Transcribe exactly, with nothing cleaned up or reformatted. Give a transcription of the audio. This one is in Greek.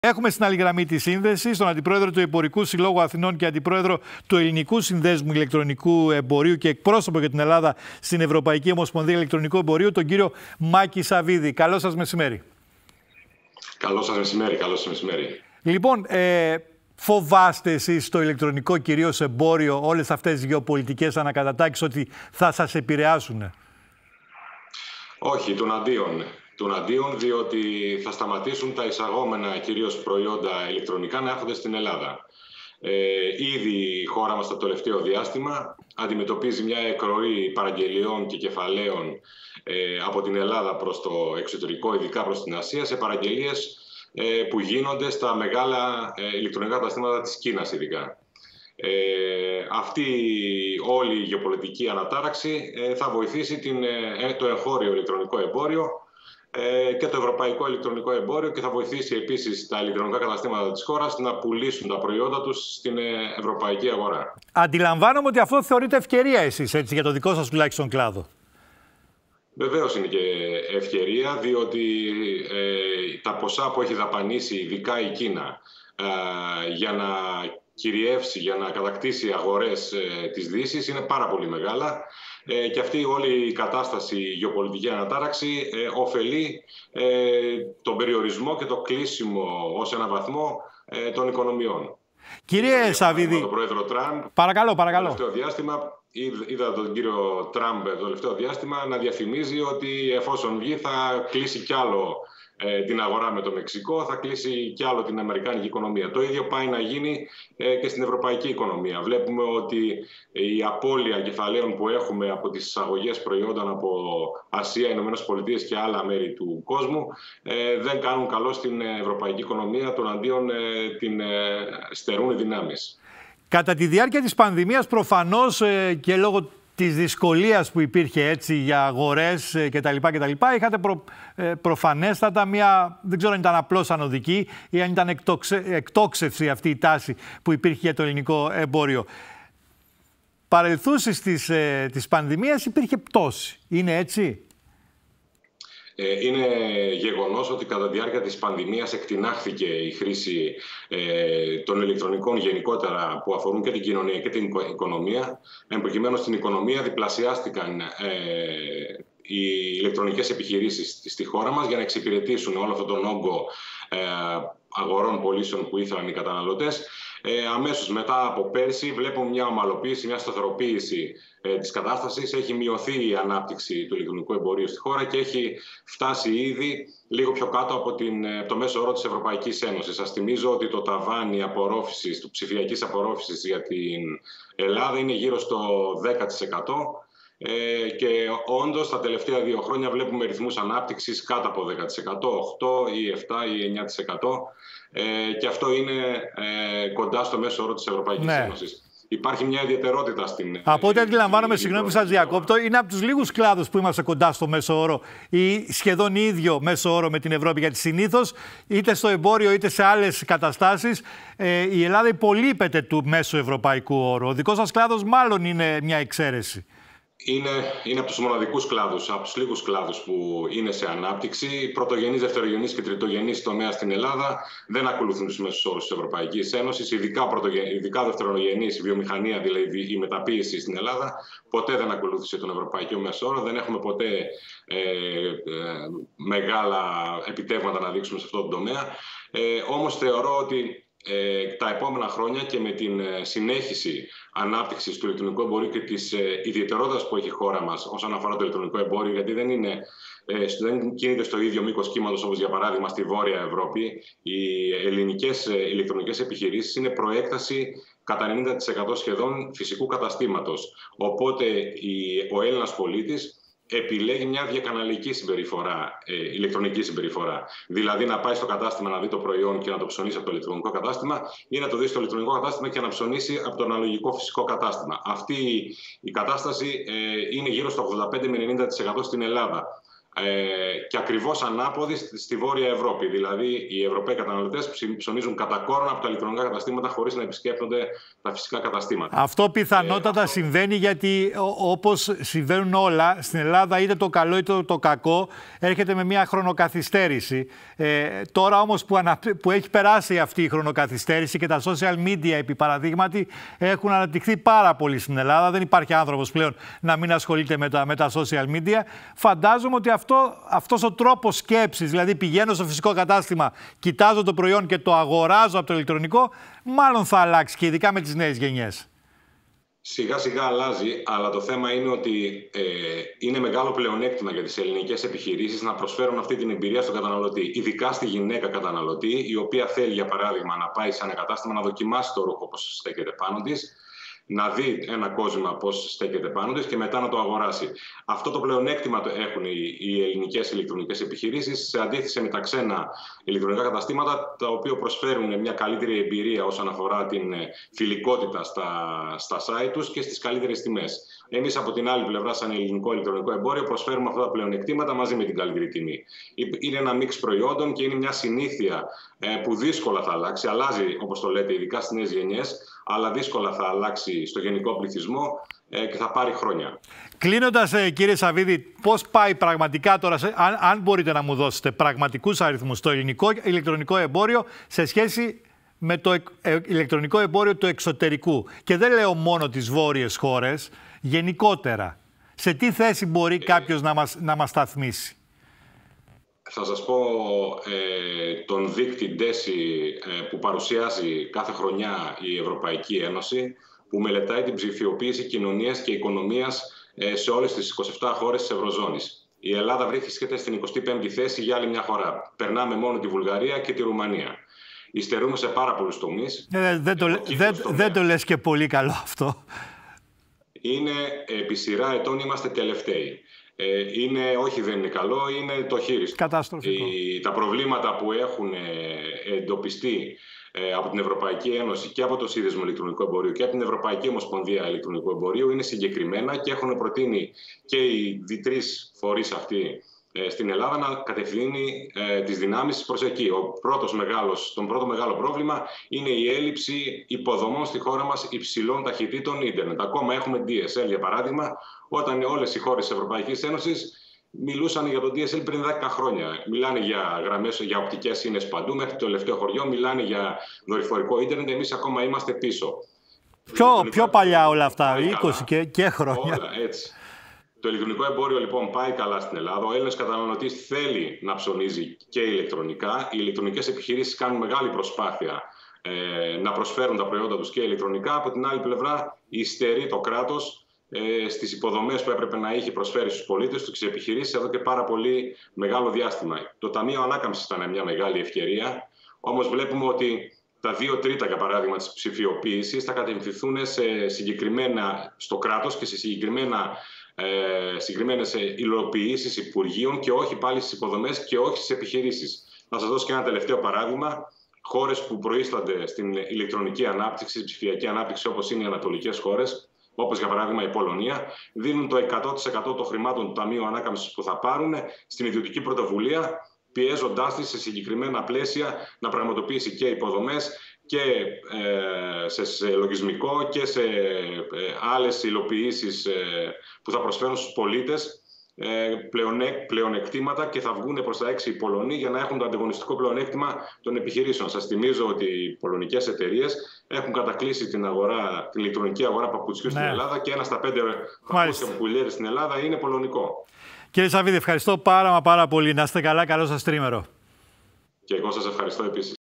Έχουμε στην άλλη γραμμή τη σύνδεση στον Αντιπρόεδρο του Εμπορικού Συλλόγου Αθηνών και Αντιπρόεδρο του Ελληνικού Συνδέσμου Ηλεκτρονικού Εμπορίου και εκπρόσωπο για την Ελλάδα στην Ευρωπαϊκή Ομοσπονδία Ηλεκτρονικού Εμπορίου, τον κύριο Μάκη Σαββίδη. Καλό σας μεσημέρι. Καλό σας μεσημέρι, καλό σας μεσημέρι. Λοιπόν, ε, φοβάστε εσείς το ηλεκτρονικό κυρίως εμπόριο, όλες αυτές τις γεωπολιτικές ανακατατάξεις, ότι θα σας επηρεάσουν? Όχι, τον αντίον. Τον αντίον, διότι θα σταματήσουν τα εισαγόμενα κυρίως προϊόντα ηλεκτρονικά να έρχονται στην Ελλάδα. Ε, ήδη η χώρα μας το τελευταίο διάστημα αντιμετωπίζει μια εκροή παραγγελιών και κεφαλαίων ε, από την Ελλάδα προς το εξωτερικό, ειδικά προς την Ασία, σε παραγγελίες ε, που γίνονται στα μεγάλα ε, ηλεκτρονικά καταστήματα της Κίνας ειδικά. Ε, αυτή όλη η γεωπολιτική ανατάραξη ε, θα βοηθήσει την, ε, το εγχώριο ηλεκτρονικό εμπόριο και το ευρωπαϊκό ηλεκτρονικό εμπόριο και θα βοηθήσει επίσης τα ηλεκτρονικά καταστήματα της χώρας να πουλήσουν τα προϊόντα τους στην ευρωπαϊκή αγορά. Αντιλαμβάνομαι ότι αυτό θεωρείται ευκαιρία εσείς, έτσι, για το δικό σας τουλάχιστον κλάδο. Βεβαίως είναι και ευκαιρία, διότι ε, τα ποσά που έχει δαπανίσει ειδικά η Κίνα ε, για να κυριεύσει, για να κατακτήσει αγορές ε, της Δύσης είναι πάρα πολύ μεγάλα. Ε, και αυτή όλη η κατάσταση, η γεωπολιτική ανατάραξη, ε, ωφελεί ε, τον περιορισμό και το κλείσιμο ως ένα βαθμό ε, των οικονομιών. Κύριε Σαββίδη, τον πρόεδρο Τραμπ, παρακαλώ, παρακαλώ. Το τελευταίο διάστημα, είδα τον κύριο Τραμπ το τελευταίο διάστημα να διαφημίζει ότι εφόσον βγει θα κλείσει κι άλλο ε, την αγορά με το Μεξικό, θα κλείσει κι άλλο την αμερικάνικη οικονομία. Το ίδιο πάει να γίνει ε, και στην ευρωπαϊκή οικονομία. Βλέπουμε ότι η απώλεια κεφαλαίων που έχουμε από τις εισαγωγές προϊόντων από Ασία, Ηνωμένες Πολιτείες και άλλα μέρη του κόσμου ε, δεν κάνουν καλό στην ευρωπαϊκή οικονομία, τον αντίον ε, την ε, στερούν οι δυνάμεις. Κατά τη διάρκεια της πανδημίας, προφανώς ε, και λόγω της δυσκολίας που υπήρχε, έτσι, για αγορές κτλ. κτλ. Είχατε προ, ε, προφανέστατα μια, δεν ξέρω αν ήταν απλώς ανωδική ή αν ήταν εκτόξε, εκτόξευση αυτή η τάση που υπήρχε για το ελληνικό εμπόριο. Παρελθούσης της, ε, της πανδημίας υπήρχε πτώση. Είναι έτσι? Είναι γεγονός ότι κατά τη διάρκεια της πανδημίας εκτινάχθηκε η χρήση ε, των ηλεκτρονικών γενικότερα που αφορούν και την κοινωνία και την οικονομία. Εν προκειμένου στην οικονομία διπλασιάστηκαν ε, οι ηλεκτρονικές επιχειρήσεις στη χώρα μας για να εξυπηρετήσουν όλο αυτόν τον όγκο ε, αγορών πωλήσεων που ήθελαν οι καταναλωτές. Ε, αμέσως μετά από πέρσι βλέπουμε μια ομαλοποίηση, μια σταθεροποίηση ε, της κατάστασης. Έχει μειωθεί η ανάπτυξη του ηλεκτρονικού εμπορίου στη χώρα και έχει φτάσει ήδη λίγο πιο κάτω από την, το μέσο όρο της Ευρωπαϊκής Ένωσης. Σας θυμίζω ότι το ταβάνι απορρόφησης, του ψηφιακής απορρόφησης για την Ελλάδα είναι γύρω στο δέκα τοις εκατό. Ε, και όντως τα τελευταία δύο χρόνια βλέπουμε ρυθμούς ανάπτυξης κάτω από δέκα τοις εκατό, οκτώ ή επτά ή εννιά τοις εκατό. Ε, και αυτό είναι ε, κοντά στο μέσο όρο της Ευρωπαϊκής ναι. Ένωσης. Υπάρχει μια ιδιαιτερότητα στην... Από ό,τι αντιλαμβάνομαι, συγγνώμη που σας διακόπτω, είναι από τους λίγους κλάδους που είμαστε κοντά στο μέσο όρο ή σχεδόν ίδιο μέσο όρο με την Ευρώπη. Γιατί συνήθως είτε στο εμπόριο είτε σε άλλες καταστάσεις ε, η Ελλάδα υπολείπεται του μέσου ευρωπαϊκού όρου. Ο δικός σας κλάδος μάλλον είναι μια εξαίρεση. Είναι, είναι από τους μοναδικούς κλάδους, από τους λίγους κλάδους που είναι σε ανάπτυξη. Πρωτογενής, δευτερογενής και τριτογενής τομέα στην Ελλάδα δεν ακολουθούν τους μέσους όρους της Ευρωπαϊκής Ένωσης. Ειδικά, ειδικά δευτερογενής, η βιομηχανία, δηλαδή η μεταποίηση στην Ελλάδα, ποτέ δεν ακολούθησε τον ευρωπαϊκό μέσο όρο. Δεν έχουμε ποτέ ε, ε, μεγάλα επιτεύγματα να δείξουμε σε αυτό το τομέα. Ε, όμως θεωρώ ότι Ε, τα επόμενα χρόνια και με την ε, συνέχιση ανάπτυξης του ηλεκτρονικού εμπορίου και της ε, ιδιαιτερότητας που έχει η χώρα μας όσον αφορά το ηλεκτρονικό εμπόριο, γιατί δεν, είναι, ε, δεν κινείται στο ίδιο μήκος κύματος όπως για παράδειγμα στη Βόρεια Ευρώπη, οι ελληνικές ε, ηλεκτρονικές επιχειρήσεις είναι προέκταση κατά ενενήντα τοις εκατό σχεδόν φυσικού καταστήματος. Οπότε η, ο Έλληνας πολίτης επιλέγει μια διακαναλική συμπεριφορά, ε, ηλεκτρονική συμπεριφορά. Δηλαδή να πάει στο κατάστημα να δει το προϊόν και να το ψωνίσει από το ηλεκτρονικό κατάστημα ή να το δει στο ηλεκτρονικό κατάστημα και να ψωνίσει από το αναλογικό φυσικό κατάστημα. Αυτή η κατάσταση ε, είναι γύρω στο ογδόντα πέντε με ενενήντα τοις εκατό στην Ελλάδα. Ε, και ακριβώς ανάποδη στη, στη Βόρεια Ευρώπη. Δηλαδή, οι Ευρωπαίοι καταναλωτές ψωνίζουν κατά κόρον από τα ηλεκτρονικά καταστήματα χωρίς να επισκέπτονται τα φυσικά καταστήματα. Αυτό πιθανότατα ε, αυτό... συμβαίνει γιατί, όπως συμβαίνουν όλα, στην Ελλάδα είτε το καλό είτε το κακό έρχεται με μια χρονοκαθυστέρηση. Ε, τώρα όμως που, ανα... που έχει περάσει αυτή η χρονοκαθυστέρηση και τα social media, επί παραδείγματι, έχουν αναπτυχθεί πάρα πολύ στην Ελλάδα. Δεν υπάρχει άνθρωπος πλέον να μην ασχολείται με τα, με τα social media. Φαντάζομαι ότι αυτό, αυτός ο τρόπος σκέψης, δηλαδή πηγαίνω στο φυσικό κατάστημα, κοιτάζω το προϊόν και το αγοράζω από το ηλεκτρονικό, μάλλον θα αλλάξει και ειδικά με τις νέες γενιές. Σιγά σιγά αλλάζει, αλλά το θέμα είναι ότι ε, είναι μεγάλο πλεονέκτημα για τις ελληνικές επιχειρήσεις να προσφέρουν αυτή την εμπειρία στον καταναλωτή, ειδικά στη γυναίκα καταναλωτή, η οποία θέλει για παράδειγμα να πάει σε ένα κατάστημα να δοκιμάσει το ρούχο πώς στέκεται πάνω της, να δει ένα κόσμημα πώς στέκεται πάνω της και μετά να το αγοράσει. Αυτό το πλεονέκτημα το έχουν οι, οι ελληνικές ηλεκτρονικές επιχειρήσεις σε αντίθεση με τα ξένα ηλεκτρονικά καταστήματα, τα οποία προσφέρουν μια καλύτερη εμπειρία όσον αφορά την φιλικότητα στα, στα site τους και στις καλύτερες τιμές. Εμείς από την άλλη πλευρά, σαν ελληνικό ηλεκτρονικό εμπόριο, προσφέρουμε αυτά τα πλεονεκτήματα μαζί με την καλύτερη τιμή. Είναι ένα μίξ προϊόντων και είναι μια συνήθεια που δύσκολα θα αλλάξει. Αλλάζει, όπως το λέτε, ειδικά στις νέες γενιές, αλλά δύσκολα θα αλλάξει στο γενικό πληθυσμό και θα πάρει χρόνια. Κλείνοντας, κύριε Σαββίδη, πώς πάει πραγματικά τώρα, αν, αν μπορείτε να μου δώσετε πραγματικούς αριθμούς στο ελληνικό ηλεκτρονικό εμπόριο σε σχέση με το ε, ηλεκτρονικό εμπόριο του εξωτερικού. Και δεν λέω μόνο τις βόρειες χώρες, γενικότερα. Σε τι θέση μπορεί κάποιος να μας, να μας σταθμίσει? Θα σας πω ε, τον δείκτη ντέσι ε, που παρουσιάζει κάθε χρονιά η Ευρωπαϊκή Ένωση, που μελετάει την ψηφιοποίηση κοινωνίας και οικονομίας ε, σε όλες τις είκοσι επτά χώρες της Ευρωζώνης. Η Ελλάδα βρίσκεται στην εικοστή πέμπτη θέση για άλλη μια χώρα. Περνάμε μόνο τη Βουλγαρία και τη Ρουμανία. Υστερούμε σε πάρα πολλούς τομείς. Ε, δεν, το, δεν, δεν το λες και πολύ καλό αυτό. Είναι επί σειρά ετών είμαστε τελευταίοι. Είναι, όχι δεν είναι καλό, είναι το χείριστο. Καταστροφικό. Οι, τα προβλήματα που έχουν εντοπιστεί ε, από την Ευρωπαϊκή Ένωση και από το Σύνδεσμο Ηλεκτρονικού Εμπορίου και από την Ευρωπαϊκή Ομοσπονδία Ηλεκτρονικού Εμπορίου είναι συγκεκριμένα και έχουν προτείνει και οι δι τρεις φορείς αυτοί ε, στην Ελλάδα να κατευθύνει ε, τις δυνάμεις προς εκεί. Ο πρώτος μεγάλος, τον πρώτο μεγάλο πρόβλημα είναι η έλλειψη υποδομών στη χώρα μας υψηλών ταχυτήτων ίντερνετ. Ακόμα έχουμε ντι ες ελ για παράδειγμα, όταν όλες οι χώρες της Ευρωπαϊκής Ένωσης μιλούσαν για το ντι ες ελ πριν δέκα χρόνια. Μιλάνε για γραμμές, για οπτικές σύνες παντού, μέχρι το τελευταίο χωριό μιλάνε για δορυφορικό ίντερνετ. Εμείς ακόμα είμαστε πίσω. Πιο, πιο παλιά όλα αυτά, είκοσι και, και χρόνια. Όλα, έτσι. Το ηλεκτρονικό εμπόριο λοιπόν πάει καλά στην Ελλάδα. Ο Έλληνας καταναλωτής θέλει να ψωνίζει και ηλεκτρονικά. Οι ηλεκτρονικές επιχειρήσεις κάνουν μεγάλη προσπάθεια ε, να προσφέρουν τα προϊόντα τους και ηλεκτρονικά. Από την άλλη πλευρά, υστερεί το κράτος ε, στις υποδομές που έπρεπε να έχει προσφέρει στους πολίτες του και στις επιχειρήσεις εδώ και πάρα πολύ μεγάλο διάστημα. Το Ταμείο Ανάκαμψης ήταν μια μεγάλη ευκαιρία. Όμως βλέπουμε ότι τα δύο τρίτα, για παράδειγμα, της ψηφιοποίησης θα κατευθυνθούν σε συγκεκριμένα στο κράτος και σε συγκεκριμένα Ε, συγκεκριμένες υλοποιήσεις υπουργείων και όχι πάλι στις υποδομές και όχι στις επιχειρήσεις. Να σας δώσω και ένα τελευταίο παράδειγμα. Χώρες που προείστανται στην ηλεκτρονική ανάπτυξη, στην ψηφιακή ανάπτυξη, όπως είναι οι ανατολικές χώρες, όπως για παράδειγμα η Πολωνία, δίνουν το εκατό τοις εκατό των χρημάτων του Ταμείου Ανάκαμψης που θα πάρουν στην ιδιωτική πρωτοβουλία, πιέζοντάς τη σε συγκεκριμένα πλαίσια να πραγματοποιήσει και υποδομές και ε, σε, σε λογισμικό και σε ε, άλλες υλοποιήσεις ε, που θα προσφέρουν στους πολίτες ε, πλεονέ, πλεονεκτήματα και θα βγουν προς τα έξι οι Πολωνοί για να έχουν το ανταγωνιστικό πλεονέκτημα των επιχειρήσεων. Σας θυμίζω ότι οι πολωνικές εταιρείες έχουν κατακλείσει την, αγορά, την ηλεκτρονική αγορά παπουτσιού ναι. στην Ελλάδα και ένα στα πέντε παπούτσια που πουλιέται στην Ελλάδα είναι πολωνικό. Κύριε Σαββίδη, ευχαριστώ πάρα μα πάρα πολύ. Να είστε καλά, καλό σας τρίμερο. Και εγώ σας ευχαριστώ επίσης.